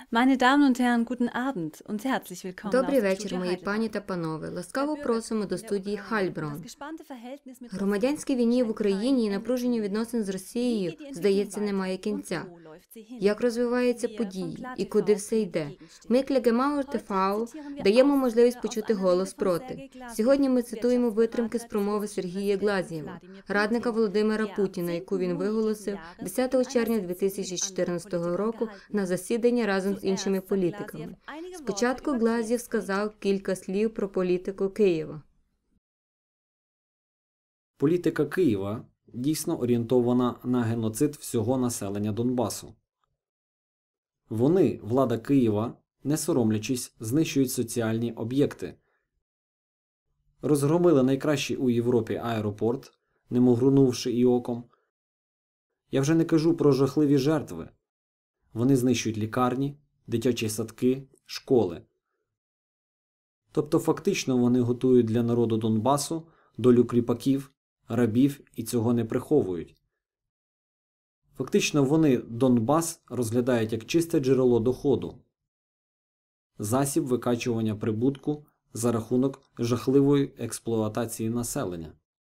Meine Damen und Herren, guten Abend und herzlich willkommen Добрий aus dem вечір, Studio мої Heidelberg. пані та панове. Ласкаво просимо до студії Das Хальброн. gespannte Verhältnis mit Громадянській війні в Україні і напруженню відносин з Росією, здається, немає кінця. Як розвиваються події і куди все йде? Ми, Клегемауер ТВ, даємо можливість почути голос проти. Сьогодні ми цитуємо витримки з промови Сергія Глазьєва, радника Володимира Путіна, яку він виголосив 10 червня 2014 року на засіданні разом з іншими політиками. Спочатку Глазьєв сказав кілька слів про політику Києва. Політика Києва дійсно орієнтована на геноцид всього населення Донбасу. Вони, влада Києва, не соромлячись, знищують соціальні об'єкти. Розгромили найкращий у Європі аеропорт, не моргнувши і оком. Я вже не кажу про жахливі жертви. Вони знищують лікарні, дитячі садки, школи. Тобто фактично вони готують для народу Донбасу долю кріпаків, рабів і цього не приховують. Фактично вони Донбас розглядають як чисте джерело доходу, засіб викачування прибутку за рахунок жахливої експлуатації населення.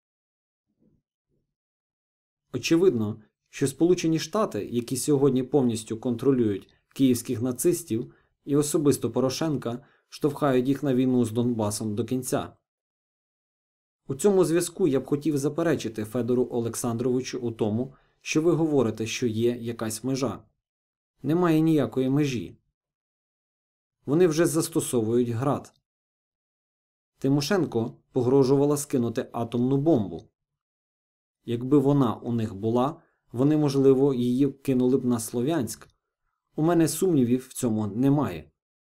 Очевидно, що Сполучені Штати, які сьогодні повністю контролюють київських нацистів і особисто Порошенка, штовхають їх на війну з Донбасом до кінця. У цьому зв'язку я б хотів заперечити Федору Олександровичу у тому, що ви говорите, що є якась межа. Немає ніякої межі. Вони вже застосовують ГРАД. Тимошенко погрожувала скинути атомну бомбу. Якби вона у них була, вони, можливо, її кинули б на Слов'янськ. У мене сумнівів в цьому немає.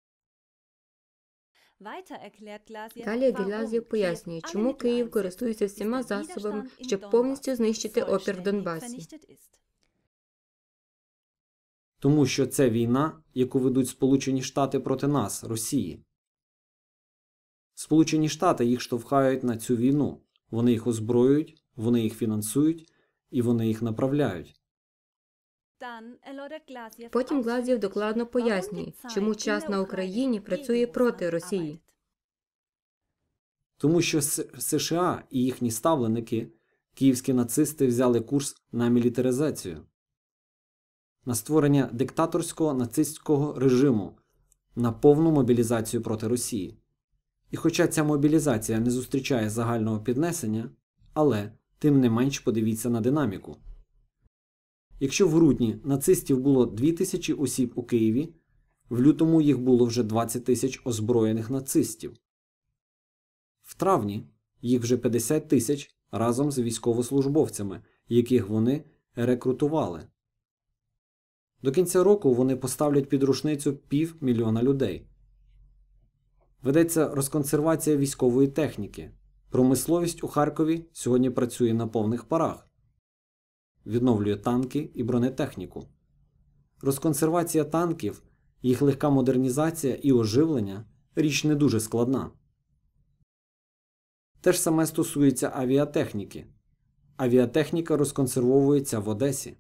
Далі Глазьєв пояснює, чому Київ користується всіма засобами, щоб повністю знищити опір в Донбасі. Тому що це війна, яку ведуть Сполучені Штати проти нас, Росії. Сполучені Штати їх штовхають на цю війну. Вони їх озброюють, вони їх фінансують і вони їх направляють. Потім Глазьєв докладно пояснює, чому час на Україні працює проти Росії. Тому що США і їхні ставленики, київські нацисти, взяли курс на мілітаризацію, на створення диктаторського нацистського режиму, на повну мобілізацію проти Росії. І хоча ця мобілізація не зустрічає загального піднесення, але, тим не менш, подивіться на динаміку. Якщо в грудні нацистів було 2000 осіб у Києві, в лютому їх було вже 20 тисяч озброєних нацистів. В травні їх вже 50 тисяч разом з військовослужбовцями, яких вони рекрутували. До кінця року вони поставлять під рушницю 500 000 людей. Ведеться розконсервація військової техніки. Промисловість у Харкові сьогодні працює на повних парах. Відновлює танки і бронетехніку. Розконсервація танків, їх легка модернізація і оживлення – річ не дуже складна. Те ж саме стосується авіатехніки. Авіатехніка розконсервовується в Одесі.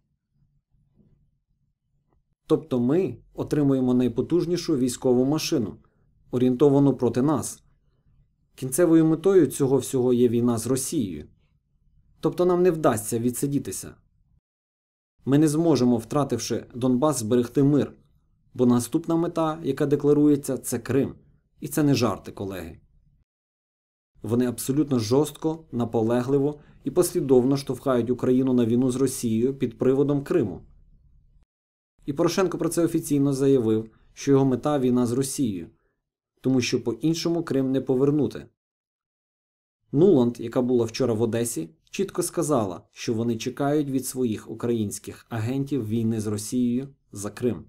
Тобто ми отримуємо найпотужнішу військову машину, орієнтовану проти нас. Кінцевою метою цього всього є війна з Росією. Тобто нам не вдасться відсидітися. Ми не зможемо, втративши Донбас, зберегти мир, бо наступна мета, яка декларується, це Крим. І це не жарти, колеги. Вони абсолютно жорстко, наполегливо і послідовно штовхають Україну на війну з Росією під приводом Криму. І Порошенко про це офіційно заявив, що його мета – війна з Росією, тому що по-іншому Крим не повернути. Нуланд, яка була вчора в Одесі, чітко сказала, що вони чекають від своїх українських агентів війни з Росією за Крим.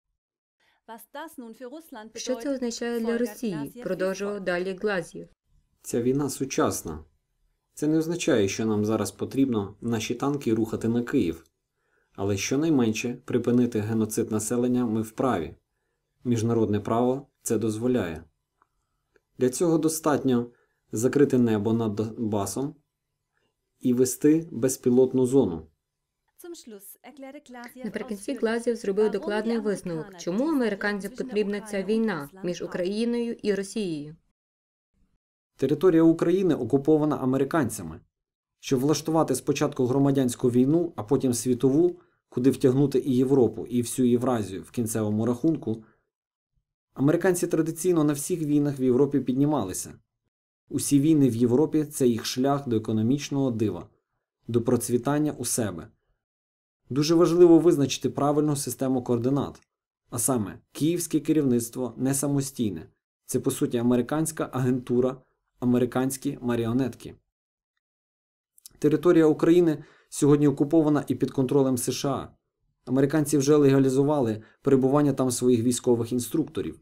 Що це означає для Росії? Продовжував далі Глазьєв. Ця війна сучасна. Це не означає, що нам зараз потрібно наші танки рухати на Київ. Але щонайменше припинити геноцид населення ми вправі. Міжнародне право це дозволяє. Для цього достатньо закрити небо над Донбасом і вести безпілотну зону. Наприкінці Глазєв зробив докладний висновок, чому американцям потрібна ця війна між Україною і Росією. Територія України окупована американцями. Щоб влаштувати спочатку громадянську війну, а потім світову, куди втягнути і Європу, і всю Євразію в кінцевому рахунку, американці традиційно на всіх війнах в Європі піднімалися. Усі війни в Європі – це їх шлях до економічного дива, до процвітання у себе. Дуже важливо визначити правильну систему координат. А саме, київське керівництво не самостійне. Це, по суті, американська агентура, американські маріонетки. Територія України сьогодні окупована і під контролем США. Американці вже легалізували перебування там своїх військових інструкторів.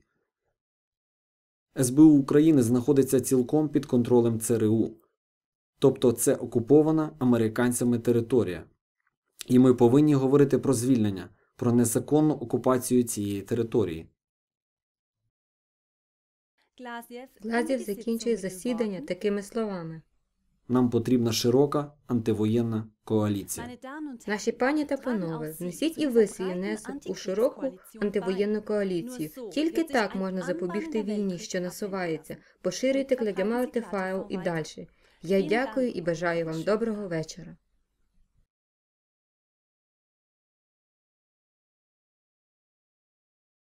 СБУ України знаходиться цілком під контролем ЦРУ. Тобто це окупована американцями територія. І ми повинні говорити про звільнення, про незаконну окупацію цієї території. Глазєв закінчує засідання такими словами. Нам потрібна широка антивоєнна коаліція. Наші пані та панове, внесіть і ви свій внесок у широку антивоєнну коаліцію. Тільки так можна запобігти війні, що насувається. Поширюйте Клегемауер ТФ і далі. Я дякую і бажаю вам доброго вечора.